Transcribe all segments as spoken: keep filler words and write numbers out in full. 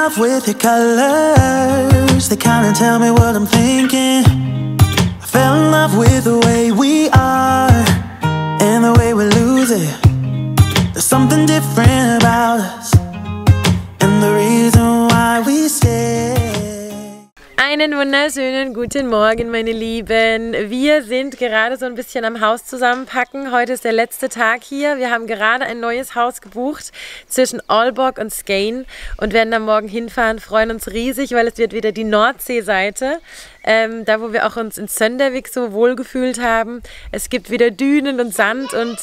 love with your colors. They kinda tell me what I'm thinking. I fell in love with the way we are and the way we lose it. There's something different about us and the reason why we stay. Einen wunderschönen guten Morgen, meine Lieben. Wir sind gerade so ein bisschen am Haus zusammenpacken. Heute ist der letzte Tag hier. Wir haben gerade ein neues Haus gebucht zwischen Aalborg und Skane und werden dann morgen hinfahren. Freuen uns riesig, weil es wird wieder die Nordseeseite. Ähm, da, wo wir auch uns in Søndervik so wohlgefühlt haben. Es gibt wieder Dünen und Sand und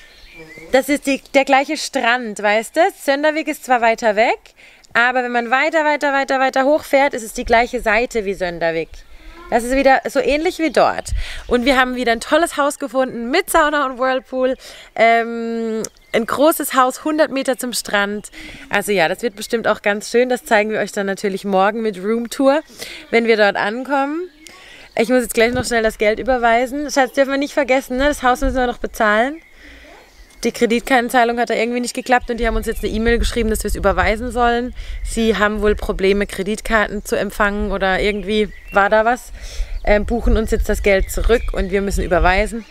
das ist die, der gleiche Strand, weißt du? Søndervik ist zwar weiter weg, aber wenn man weiter, weiter, weiter, weiter hochfährt, ist es die gleiche Seite wie Søndervik. Das ist wieder so ähnlich wie dort. Und wir haben wieder ein tolles Haus gefunden mit Sauna und Whirlpool. Ähm, ein großes Haus, hundert Meter zum Strand. Also ja, das wird bestimmt auch ganz schön. Das zeigen wir euch dann natürlich morgen mit Roomtour, wenn wir dort ankommen. Ich muss jetzt gleich noch schnell das Geld überweisen. Schatz, dürfen wir nicht vergessen, ne? Das Haus müssen wir noch bezahlen. Die Kreditkartenzahlung hat da irgendwie nicht geklappt und die haben uns jetzt eine E-Mail geschrieben, dass wir es überweisen sollen. Sie haben wohl Probleme, Kreditkarten zu empfangen oder irgendwie war da was. Ähm, buchen uns jetzt das Geld zurück und wir müssen überweisen.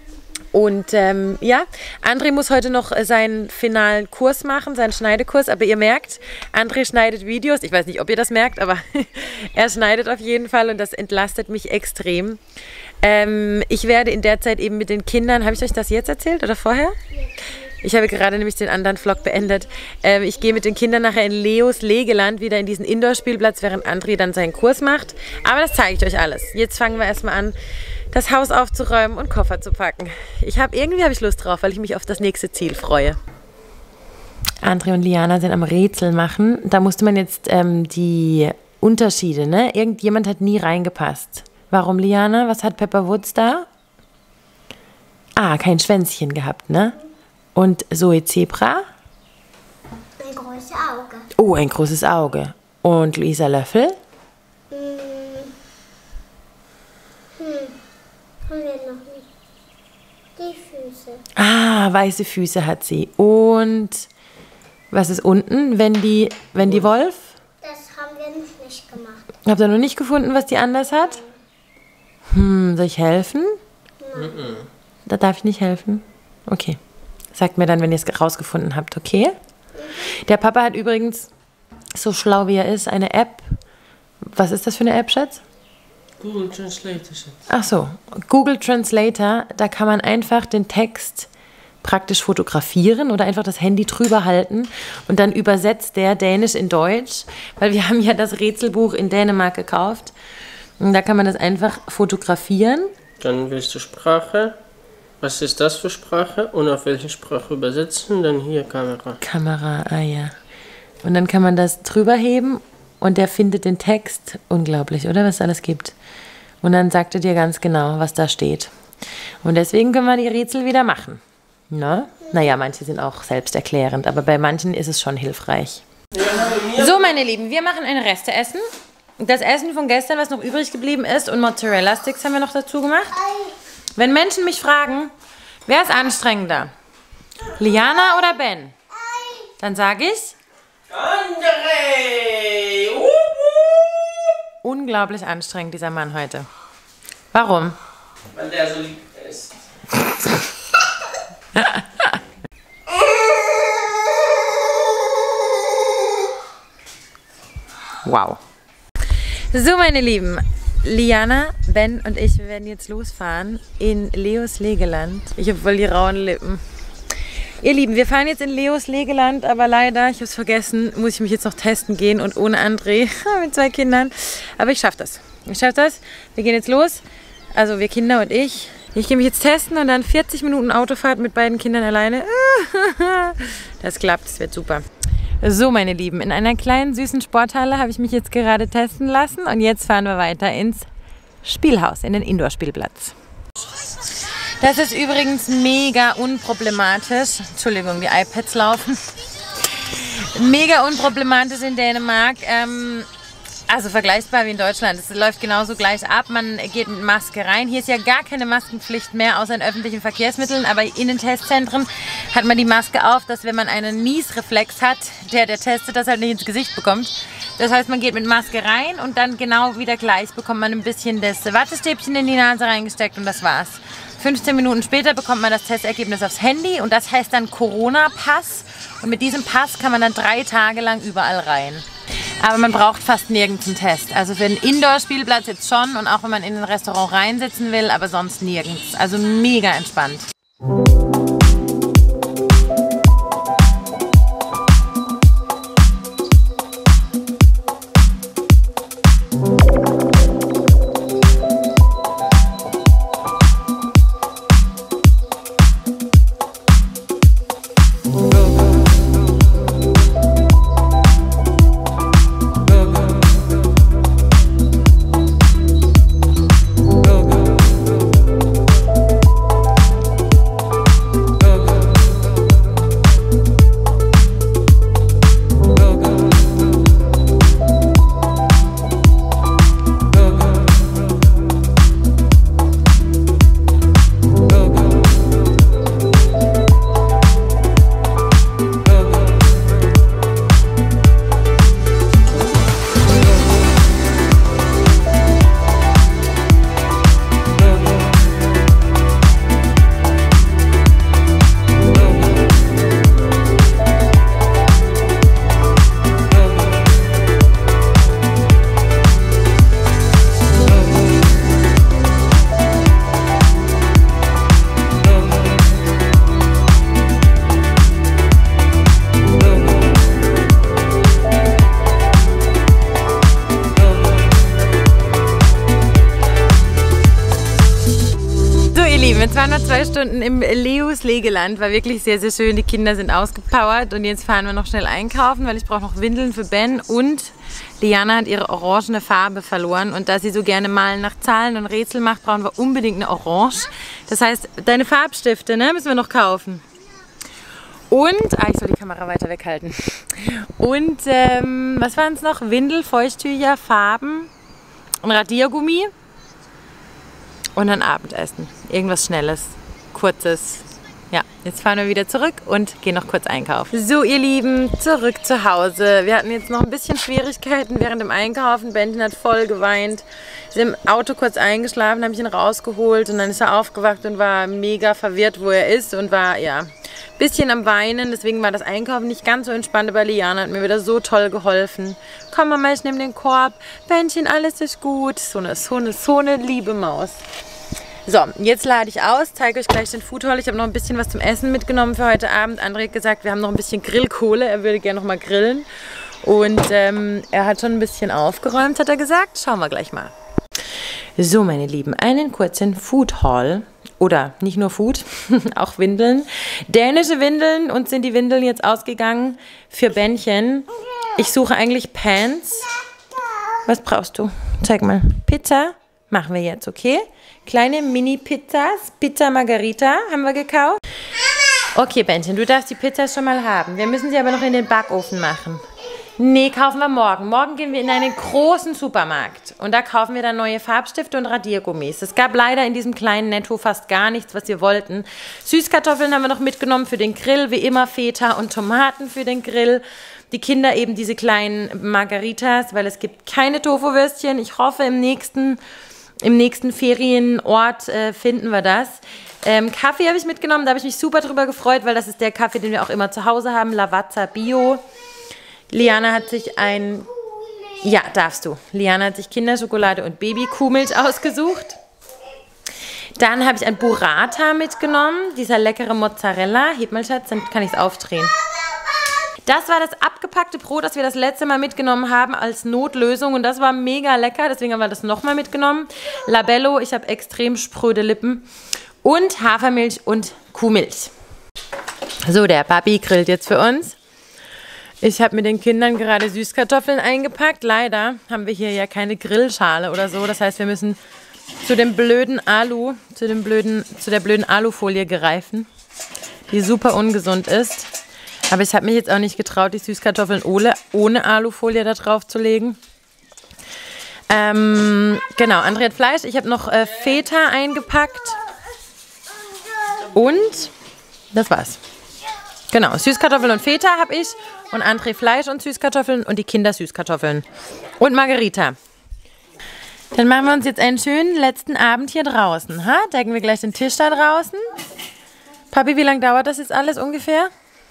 Und ähm, ja, André muss heute noch seinen finalen Kurs machen, seinen Schneidekurs. Aber ihr merkt, André schneidet Videos. Ich weiß nicht, ob ihr das merkt, aber er schneidet auf jeden Fall und das entlastet mich extrem. Ähm, ich werde in der Zeit eben mit den Kindern, habe ich euch das jetzt erzählt oder vorher? Ich habe gerade nämlich den anderen Vlog beendet. Ähm, ich gehe mit den Kindern nachher in Leos Legeland wieder in diesen Indoor-Spielplatz, während André dann seinen Kurs macht. Aber das zeige ich euch alles. Jetzt fangen wir erstmal an, das Haus aufzuräumen und Koffer zu packen. Ich habe irgendwie habe ich Lust drauf, weil ich mich auf das nächste Ziel freue. André und Liana sind am Rätsel machen. Da musste man jetzt ähm, die Unterschiede, ne? Irgendjemand hat nie reingepasst. Warum, Liana? Was hat Pepper Woods da? Ah, kein Schwänzchen gehabt, ne? Und Zoe Zebra? Ein großes Auge. Oh, ein großes Auge. Und Luisa Löffel? Hm. Hm. Haben wir noch nicht. Die Füße. Ah, weiße Füße hat sie. Und was ist unten? Wendy, Wendy Wolf? Das haben wir noch nicht gemacht. Habt ihr noch nicht gefunden, was die anders hat? Hm, soll ich helfen? Nein. Da darf ich nicht helfen? Okay. Sagt mir dann, wenn ihr es rausgefunden habt, okay? Der Papa hat übrigens, so schlau wie er ist, eine App. Was ist das für eine App, Schatz? Google Translator, Schatz. Ach so, Google Translator, da kann man einfach den Text praktisch fotografieren oder einfach das Handy drüber halten und dann übersetzt der Dänisch in Deutsch, weil wir haben ja das Rätselbuch in Dänemark gekauft. Und da kann man das einfach fotografieren. Dann willst du Sprache. Was ist das für Sprache? Und auf welche Sprache übersetzen? Dann hier Kamera. Kamera, ah ja. Und dann kann man das drüber heben und der findet den Text. Unglaublich, oder? Was es alles gibt. Und dann sagt er dir ganz genau, was da steht. Und deswegen können wir die Rätsel wieder machen. Na? Naja, manche sind auch selbsterklärend, aber bei manchen ist es schon hilfreich. So, meine Lieben, wir machen ein Resteessen. Das Essen von gestern, was noch übrig geblieben ist, und Mozzarella-Sticks haben wir noch dazu gemacht. Wenn Menschen mich fragen, wer ist anstrengender? Liana oder Ben? Dann sage ich... André! Uh, uh. Unglaublich anstrengend, dieser Mann heute. Warum? Weil der so lieb ist. Wow. So, meine Lieben, Liana, Ben und ich, wir werden jetzt losfahren in Leos Legeland. Ich habe voll die rauen Lippen. Ihr Lieben, wir fahren jetzt in Leos Legeland, aber leider, ich habe es vergessen, muss ich mich jetzt noch testen gehen und ohne André mit zwei Kindern. Aber ich schaffe das. Ich schaffe das. Wir gehen jetzt los. Also wir Kinder und ich. Ich gehe mich jetzt testen und dann vierzig Minuten Autofahrt mit beiden Kindern alleine. Das klappt, das wird super. So, meine Lieben, in einer kleinen süßen Sporthalle habe ich mich jetzt gerade testen lassen und jetzt fahren wir weiter ins Spielhaus, in den Indoor-Spielplatz. Das ist übrigens mega unproblematisch. Entschuldigung, die iPads laufen. Mega unproblematisch in Dänemark. Ähm, Also vergleichbar wie in Deutschland. Es läuft genauso gleich ab. Man geht mit Maske rein. Hier ist ja gar keine Maskenpflicht mehr, außer in öffentlichen Verkehrsmitteln. Aber in den Testzentren hat man die Maske auf, dass wenn man einen Niesreflex hat, der, der testet, das halt nicht ins Gesicht bekommt. Das heißt, man geht mit Maske rein und dann genau wieder gleich bekommt man ein bisschen das Wattestäbchen in die Nase reingesteckt und das war's. fünfzehn Minuten später bekommt man das Testergebnis aufs Handy und das heißt dann Corona-Pass. Und mit diesem Pass kann man dann drei Tage lang überall rein. Aber man braucht fast nirgends einen Test. Also für einen Indoor-Spielplatz jetzt schon und auch wenn man in ein Restaurant reinsitzen will, aber sonst nirgends. Also mega entspannt. Jetzt waren wir zwei Stunden im Leos Legeland, war wirklich sehr, sehr schön. Die Kinder sind ausgepowert und jetzt fahren wir noch schnell einkaufen, weil ich brauche noch Windeln für Ben und Liana hat ihre orangene Farbe verloren und da sie so gerne malen nach Zahlen und Rätsel macht, brauchen wir unbedingt eine Orange. Das heißt, deine Farbstifte, ne, müssen wir noch kaufen. Und, ah, ich soll die Kamera weiter weghalten. Und, ähm, was waren es noch? Windel, Feuchttücher, Farben, ein Radiergummi. Und dann Abendessen. Irgendwas Schnelles, Kurzes. Ja, jetzt fahren wir wieder zurück und gehen noch kurz einkaufen. So, ihr Lieben, zurück zu Hause. Wir hatten jetzt noch ein bisschen Schwierigkeiten während dem Einkaufen. Benton hat voll geweint. Wir sind im Auto kurz eingeschlafen, habe ich ihn rausgeholt und dann ist er aufgewacht und war mega verwirrt, wo er ist und war, ja, ein bisschen am Weinen. Deswegen war das Einkaufen nicht ganz so entspannt, aber Liana hat mir wieder so toll geholfen. Komm Mama, ich nehme den Korb. Bentchen, alles ist gut. So eine, so eine, so eine liebe Maus. So, jetzt lade ich aus, zeige euch gleich den Food Hall. Ich habe noch ein bisschen was zum Essen mitgenommen für heute Abend. André hat gesagt, wir haben noch ein bisschen Grillkohle. Er würde gerne noch mal grillen. Und ähm, er hat schon ein bisschen aufgeräumt, hat er gesagt. Schauen wir gleich mal. So, meine Lieben, einen kurzen Food Hall. Oder nicht nur Food, auch Windeln. Dänische Windeln. Uns sind die Windeln jetzt ausgegangen für Bännchen. Ich suche eigentlich Pants. Was brauchst du? Zeig mal. Pizza machen wir jetzt, okay? Kleine Mini-Pizzas. Pizza Margarita haben wir gekauft. Okay, Bännchen, du darfst die Pizza schon mal haben. Wir müssen sie aber noch in den Backofen machen. Nee, kaufen wir morgen. Morgen gehen wir in einen großen Supermarkt. Und da kaufen wir dann neue Farbstifte und Radiergummis. Es gab leider in diesem kleinen Netto fast gar nichts, was wir wollten. Süßkartoffeln haben wir noch mitgenommen für den Grill. Wie immer Feta und Tomaten für den Grill. Die Kinder eben diese kleinen Margaritas, weil es gibt keine Tofu-Würstchen. Ich hoffe, im nächsten... Im nächsten Ferienort äh, finden wir das. Ähm, Kaffee habe ich mitgenommen, da habe ich mich super drüber gefreut, weil das ist der Kaffee, den wir auch immer zu Hause haben, Lavazza Bio. Liana hat sich ein... Ja, darfst du. Liana hat sich Kinderschokolade und Babykuhmilch ausgesucht. Dann habe ich ein Burrata mitgenommen, dieser leckere Mozzarella. Heb mal, Schatz, dann kann ich es aufdrehen. Das war das abgepackte Brot, das wir das letzte Mal mitgenommen haben als Notlösung und das war mega lecker, deswegen haben wir das nochmal mitgenommen. Labello, ich habe extrem spröde Lippen und Hafermilch und Kuhmilch. So, der Papi grillt jetzt für uns. Ich habe mit den Kindern gerade Süßkartoffeln eingepackt. Leider haben wir hier ja keine Grillschale oder so, das heißt, wir müssen zu dem blöden Alu, zu, dem blöden, zu der blöden Alufolie greifen, die super ungesund ist. Aber ich habe mich jetzt auch nicht getraut, die Süßkartoffeln ohne, ohne Alufolie da drauf zu legen. Ähm, genau, André hat Fleisch. Ich habe noch äh, Feta eingepackt. Und das war's. Genau, Süßkartoffeln und Feta habe ich. Und André Fleisch und Süßkartoffeln und die Kinder Süßkartoffeln. Und Margarita. Dann machen wir uns jetzt einen schönen letzten Abend hier draußen. Ha? Decken wir gleich den Tisch da draußen. Papi, wie lange dauert das jetzt alles ungefähr?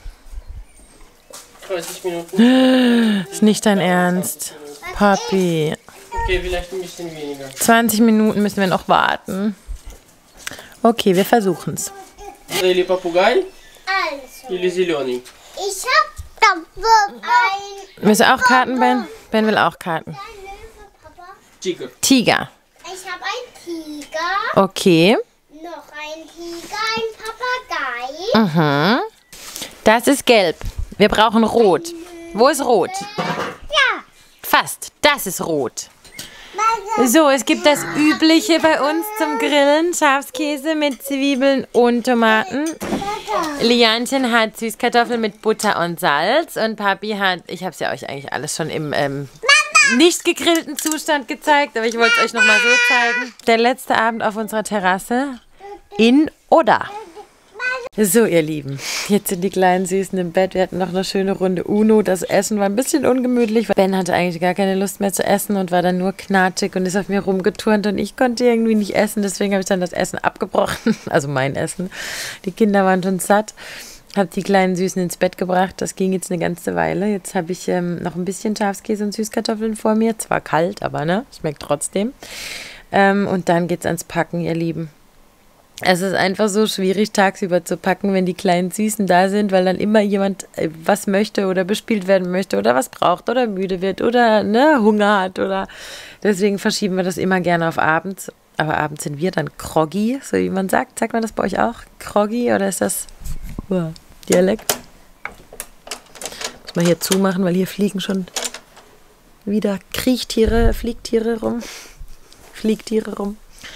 dreißig Minuten. Ist nicht dein Ernst. Papi. Okay, vielleicht ein bisschen weniger. zwanzig Minuten müssen wir noch warten. Okay, wir versuchen's. Или попугай, Also, или зеленый. ich hab da ein... Willst du auch Karten, Ben? Ben will auch Karten. Ein Löwe, Papa. Tiger. Tiger. Ich hab ein Tiger, Okay. noch ein Tiger, ein Papagei. Mhm. Das ist gelb. Wir brauchen rot. Wo ist rot? Ja. Fast. Das ist rot. So, es gibt das Übliche bei uns zum Grillen. Schafskäse mit Zwiebeln und Tomaten. Lianchen hat Süßkartoffeln mit Butter und Salz. Und Papi hat, ich habe es ja euch eigentlich alles schon im ähm, nicht gegrillten Zustand gezeigt, aber ich wollte es euch nochmal so zeigen. Der letzte Abend auf unserer Terrasse in Odda. So, ihr Lieben, jetzt sind die kleinen Süßen im Bett. Wir hatten noch eine schöne Runde Uno. Das Essen war ein bisschen ungemütlich, weil Ben hatte eigentlich gar keine Lust mehr zu essen und war dann nur knatschig und ist auf mir rumgeturnt und ich konnte irgendwie nicht essen. Deswegen habe ich dann das Essen abgebrochen, also mein Essen. Die Kinder waren schon satt. Habe die kleinen Süßen ins Bett gebracht. Das ging jetzt eine ganze Weile. Jetzt habe ich ähm, noch ein bisschen Schafskäse und Süßkartoffeln vor mir. Zwar kalt, aber ne, schmeckt trotzdem. Ähm, und dann geht's ans Packen, ihr Lieben. Es ist einfach so schwierig, tagsüber zu packen, wenn die kleinen Süßen da sind, weil dann immer jemand was möchte oder bespielt werden möchte oder was braucht oder müde wird oder ne, Hunger hat. Oder deswegen verschieben wir das immer gerne auf abends. Aber abends sind wir dann groggy, so wie man sagt. Sagt man das bei euch auch? Groggy oder ist das uh, Dialekt? Muss man hier zumachen, weil hier fliegen schon wieder Kriechtiere, Fliegtiere rum. Fliegtiere rum.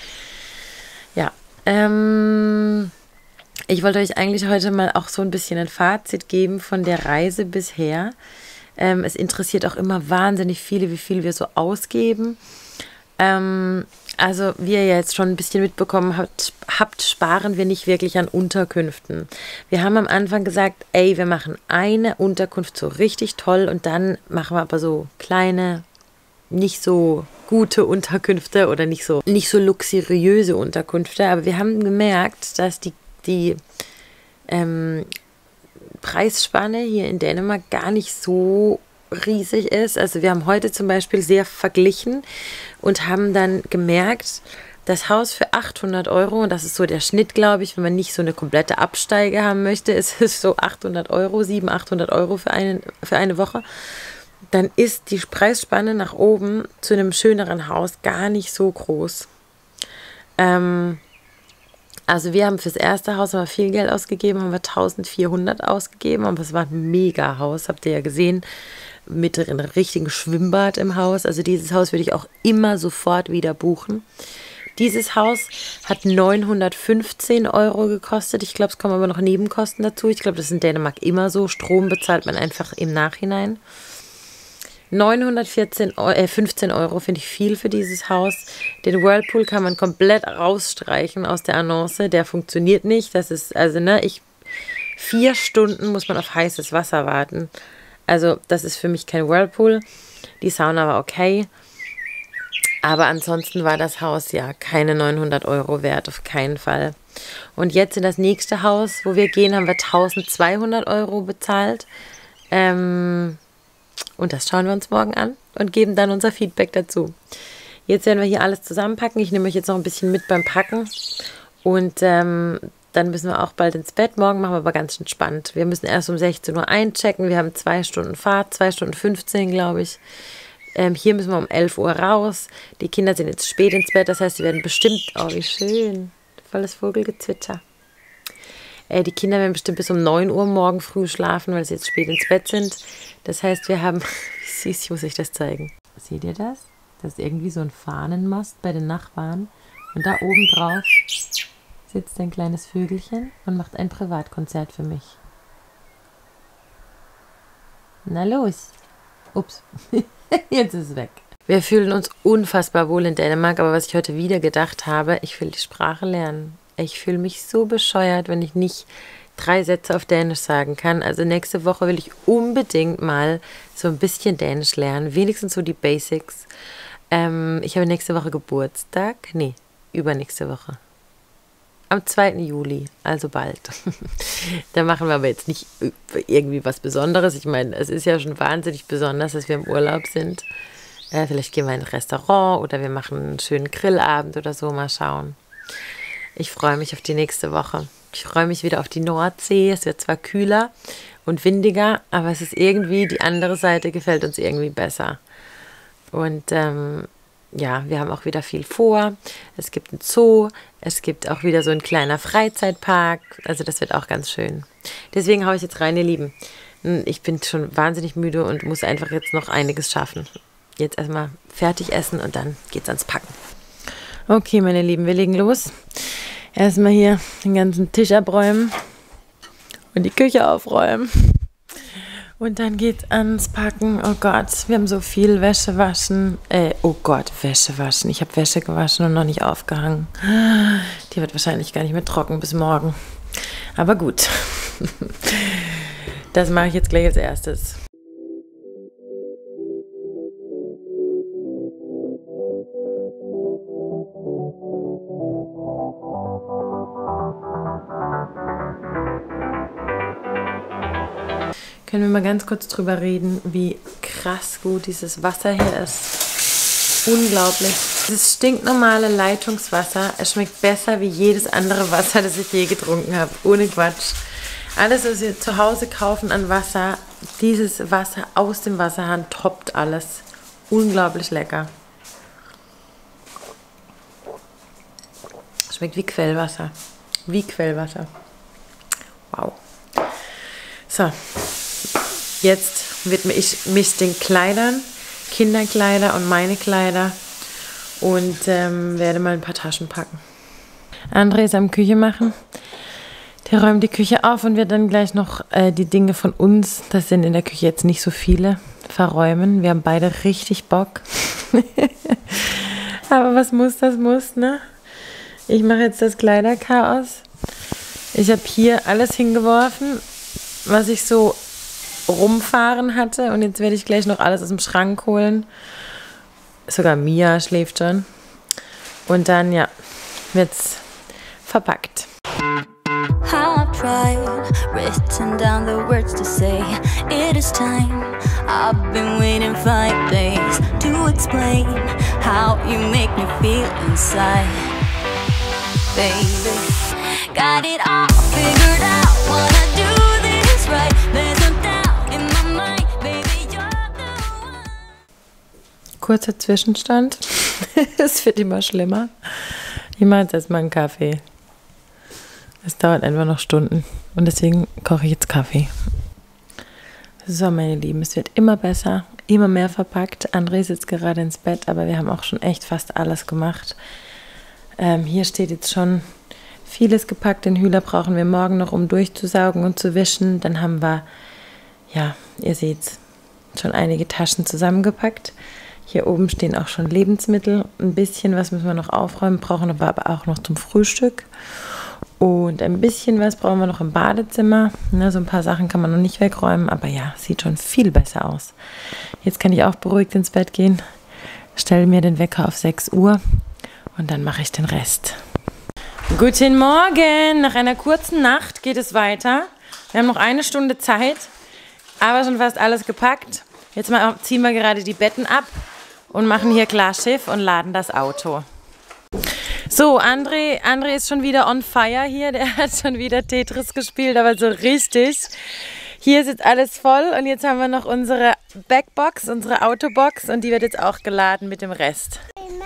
Ja. Ähm, ich wollte euch eigentlich heute mal auch so ein bisschen ein Fazit geben von der Reise bisher. Ähm, es interessiert auch immer wahnsinnig viele, wie viel wir so ausgeben. Ähm, also wie ihr jetzt schon ein bisschen mitbekommen habt, habt, sparen wir nicht wirklich an Unterkünften. Wir haben am Anfang gesagt, ey, wir machen eine Unterkunft so richtig toll und dann machen wir aber so kleine, nicht so gute Unterkünfte oder nicht so, nicht so luxuriöse Unterkünfte. Aber wir haben gemerkt, dass die, die ähm, Preisspanne hier in Dänemark gar nicht so riesig ist. Also wir haben heute zum Beispiel sehr verglichen und haben dann gemerkt, das Haus für achthundert Euro, und das ist so der Schnitt, glaube ich, wenn man nicht so eine komplette Absteige haben möchte, ist es so achthundert Euro, siebenhundert, achthundert Euro für, einen, für eine Woche. Dann ist die Preisspanne nach oben zu einem schöneren Haus gar nicht so groß. Ähm, also wir haben fürs erste Haus haben wir viel Geld ausgegeben, haben wir eintausendvierhundert ausgegeben, aber es war ein mega Haus, habt ihr ja gesehen, mit einem richtigen Schwimmbad im Haus. Also dieses Haus würde ich auch immer sofort wieder buchen. Dieses Haus hat neunhundertfünfzehn Euro gekostet. Ich glaube, es kommen aber noch Nebenkosten dazu. Ich glaube, das ist in Dänemark immer so. Strom bezahlt man einfach im Nachhinein. neunhundertfünfzehn Euro finde ich viel für dieses Haus. Den Whirlpool kann man komplett rausstreichen aus der Annonce. Der funktioniert nicht. Das ist, also, ne, ich, vier Stunden muss man auf heißes Wasser warten. Also, das ist für mich kein Whirlpool. Die Sauna war okay. Aber ansonsten war das Haus ja keine neunhundert Euro wert, auf keinen Fall. Und jetzt in das nächste Haus, wo wir gehen, haben wir eintausendzweihundert Euro bezahlt. Ähm... Und das schauen wir uns morgen an und geben dann unser Feedback dazu. Jetzt werden wir hier alles zusammenpacken. Ich nehme euch jetzt noch ein bisschen mit beim Packen. Und ähm, dann müssen wir auch bald ins Bett. Morgen machen wir aber ganz entspannt. Wir müssen erst um sechzehn Uhr einchecken. Wir haben zwei Stunden Fahrt, zwei Stunden fünfzehn, glaube ich. Ähm, hier müssen wir um elf Uhr raus. Die Kinder sind jetzt spät ins Bett. Das heißt, sie werden bestimmt... Oh, wie schön. Volles Vogelgezwitscher. Äh, die Kinder werden bestimmt bis um neun Uhr morgen früh schlafen, weil sie jetzt spät ins Bett sind. Das heißt, wir haben... Wie süß, ich muss euch das zeigen. Seht ihr das? Das ist irgendwie so ein Fahnenmast bei den Nachbarn. Und da oben drauf sitzt ein kleines Vögelchen und macht ein Privatkonzert für mich. Na los. Ups. Jetzt ist es weg. Wir fühlen uns unfassbar wohl in Dänemark, aber was ich heute wieder gedacht habe, ich will die Sprache lernen. Ich fühle mich so bescheuert, wenn ich nicht drei Sätze auf Dänisch sagen kann. Also nächste Woche will ich unbedingt mal so ein bisschen Dänisch lernen, wenigstens so die Basics. Ähm, ich habe nächste Woche Geburtstag, nee, übernächste Woche. Am zweiten Juli, also bald. Da machen wir aber jetzt nicht irgendwie was Besonderes. Ich meine, es ist ja schon wahnsinnig besonders, dass wir im Urlaub sind. Äh, vielleicht gehen wir in ein Restaurant oder wir machen einen schönen Grillabend oder so, mal schauen. Ich freue mich auf die nächste Woche. Ich freue mich wieder auf die Nordsee. Es wird zwar kühler und windiger, aber es ist irgendwie, die andere Seite gefällt uns irgendwie besser. Und ähm, ja, wir haben auch wieder viel vor. Es gibt einen Zoo, es gibt auch wieder so ein kleiner Freizeitpark. Also das wird auch ganz schön. Deswegen haue ich jetzt rein, ihr Lieben. Ich bin schon wahnsinnig müde und muss einfach jetzt noch einiges schaffen. Jetzt erstmal fertig essen und dann geht's ans Packen. Okay, meine Lieben, wir legen los. Erstmal hier den ganzen Tisch abräumen und die Küche aufräumen. Und dann geht's ans Packen. Oh Gott, wir haben so viel Wäsche waschen. Äh, oh Gott, Wäsche waschen. Ich habe Wäsche gewaschen und noch nicht aufgehangen. Die wird wahrscheinlich gar nicht mehr trocken bis morgen. Aber gut. Das mache ich jetzt gleich als erstes. Können wir mal ganz kurz drüber reden, wie krass gut dieses Wasser hier ist. Unglaublich. Dieses stinknormale Leitungswasser, es schmeckt besser wie jedes andere Wasser, das ich je getrunken habe. Ohne Quatsch. Alles, was wir zu Hause kaufen an Wasser, dieses Wasser aus dem Wasserhahn toppt alles. Unglaublich lecker. Schmeckt wie Quellwasser. Wie Quellwasser. Wow. So. Jetzt widme ich mich den Kleidern, Kinderkleider und meine Kleider und ähm, werde mal ein paar Taschen packen. André ist am Küche machen. Der räumt die Küche auf und wird dann gleich noch äh, die Dinge von uns, das sind in der Küche jetzt nicht so viele, verräumen. Wir haben beide richtig Bock. Aber was muss, das muss, ne? Ich mache jetzt das Kleiderchaos. Ich habe hier alles hingeworfen, was ich so rumfahren hatte. Und jetzt werde ich gleich noch alles aus dem Schrank holen. Sogar Mia schläft schon. Und dann, ja, wird's verpackt. I've tried, written down the words to say it is time. I've been waiting five days to explain how you make me feel inside. Baby, got it all figured out, wanna do this right. There's no doubt in my mind, baby, you're the one. Kurzer Zwischenstand. Es wird immer schlimmer. Ich mache jetzt erstmal einen Kaffee. Es dauert einfach noch Stunden und deswegen koche ich jetzt Kaffee. So, meine Lieben, es wird immer besser, immer mehr verpackt. André sitzt gerade ins Bett, aber wir haben auch schon echt fast alles gemacht. Ähm, hier steht jetzt schon vieles gepackt. Den Hühler brauchen wir morgen noch, um durchzusaugen und zu wischen. Dann haben wir, ja, ihr seht, schon einige Taschen zusammengepackt. Hier oben stehen auch schon Lebensmittel. Ein bisschen was müssen wir noch aufräumen, brauchen wir aber auch noch zum Frühstück. Und ein bisschen was brauchen wir noch im Badezimmer. Ne, so ein paar Sachen kann man noch nicht wegräumen, aber ja, sieht schon viel besser aus. Jetzt kann ich auch beruhigt ins Bett gehen, stelle mir den Wecker auf sechs Uhr und dann mache ich den Rest. Guten Morgen! Nach einer kurzen Nacht geht es weiter. Wir haben noch eine Stunde Zeit, aber schon fast alles gepackt. Jetzt mal ziehen wir gerade die Betten ab und machen hier Klarschiff und laden das Auto. So, André, André ist schon wieder on fire hier. Der hat schon wieder Tetris gespielt, aber so richtig. Hier ist jetzt alles voll und jetzt haben wir noch unsere Backbox, unsere Autobox und die wird jetzt auch geladen mit dem Rest.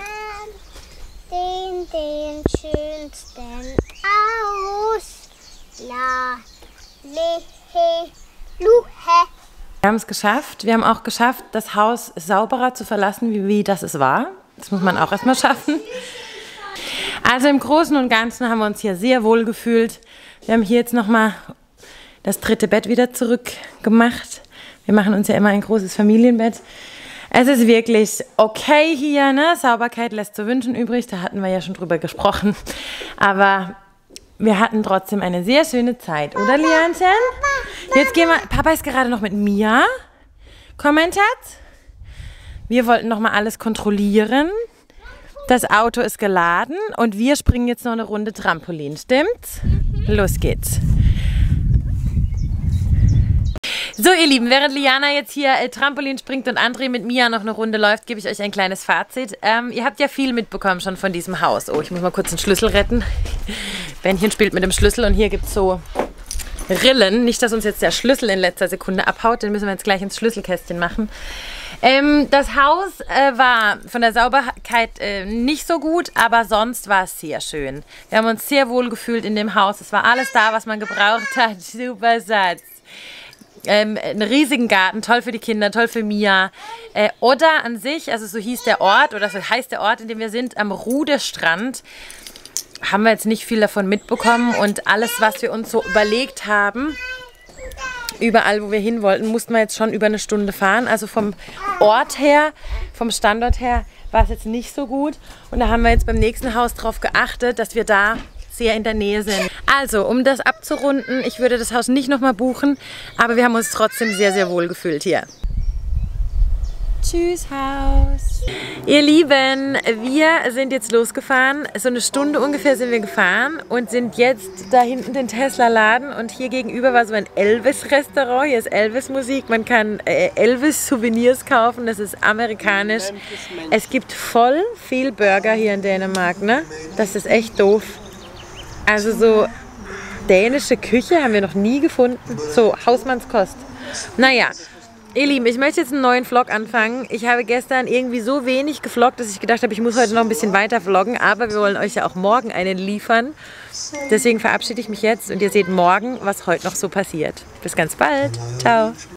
Den, den schönsten aus La Lehe Luhe. Wir haben es geschafft. Wir haben auch geschafft, das Haus sauberer zu verlassen, wie, wie das es war. Das muss man auch erstmal schaffen. Also im Großen und Ganzen haben wir uns hier sehr wohl gefühlt. Wir haben hier jetzt nochmal das dritte Bett wieder zurück gemacht. Wir machen uns ja immer ein großes Familienbett. Es ist wirklich okay hier, ne? Sauberkeit lässt zu wünschen übrig, da hatten wir ja schon drüber gesprochen. Aber wir hatten trotzdem eine sehr schöne Zeit, oder Lianchen? Jetzt gehen wir, Papa ist gerade noch mit Mia. Komm, mein Schatz. Wir wollten noch mal alles kontrollieren. Das Auto ist geladen und wir springen jetzt noch eine Runde Trampolin, stimmt's? Los geht's. So, ihr Lieben, während Liana jetzt hier äh, Trampolin springt und André mit Mia noch eine Runde läuft, gebe ich euch ein kleines Fazit. Ähm, ihr habt ja viel mitbekommen schon von diesem Haus. Oh, ich muss mal kurz den Schlüssel retten. Bändchen spielt mit dem Schlüssel und hier gibt es so Rillen. Nicht, dass uns jetzt der Schlüssel in letzter Sekunde abhaut, den müssen wir jetzt gleich ins Schlüsselkästchen machen. Ähm, das Haus äh, war von der Sauberkeit äh, nicht so gut, aber sonst war es sehr schön. Wir haben uns sehr wohl gefühlt in dem Haus. Es war alles da, was man gebraucht hat. Super Satz. Ähm, einen riesigen Garten, toll für die Kinder, toll für Mia. Äh, Odda an sich, also so hieß der Ort, oder so heißt der Ort, in dem wir sind, am Rudestrand, haben wir jetzt nicht viel davon mitbekommen. Und alles, was wir uns so überlegt haben, überall, wo wir hin wollten, mussten wir jetzt schon über eine Stunde fahren. Also vom Ort her, vom Standort her, war es jetzt nicht so gut. Und da haben wir jetzt beim nächsten Haus darauf geachtet, dass wir da sehr in der Nähe sind. Also, um das abzurunden, ich würde das Haus nicht nochmal buchen, aber wir haben uns trotzdem sehr, sehr wohl gefühlt hier. Tschüss, Haus. Ihr Lieben, wir sind jetzt losgefahren. So eine Stunde ungefähr sind wir gefahren und sind jetzt da hinten den Tesla-Laden. Und hier gegenüber war so ein Elvis-Restaurant. Hier ist Elvis-Musik. Man kann äh, Elvis-Souvenirs kaufen. Das ist amerikanisch. Es gibt voll viel Burger hier in Dänemark, ne? Das ist echt doof. Also so dänische Küche haben wir noch nie gefunden. So Hausmannskost. Naja. Ihr Lieben, ich möchte jetzt einen neuen Vlog anfangen. Ich habe gestern irgendwie so wenig gevloggt, dass ich gedacht habe, ich muss heute noch ein bisschen weiter vloggen. Aber wir wollen euch ja auch morgen einen liefern. Deswegen verabschiede ich mich jetzt und ihr seht morgen, was heute noch so passiert. Bis ganz bald. Ciao.